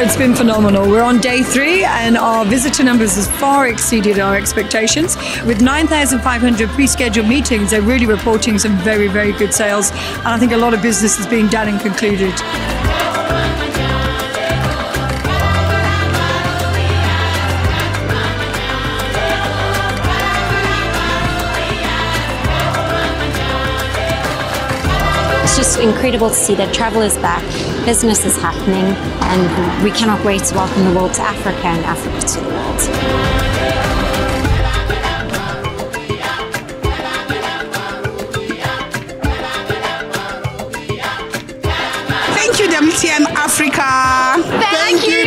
it's been phenomenal. We're on day 3 and our visitor numbers has far exceeded our expectations. With 9,500 pre-scheduled meetings, they're really reporting some very, very good sales. And I think a lot of business is being done and concluded. It's just incredible to see that travel is back, business is happening, and we cannot wait to welcome the world to Africa and Africa to the world. Thank you, WTM Africa. Thank you.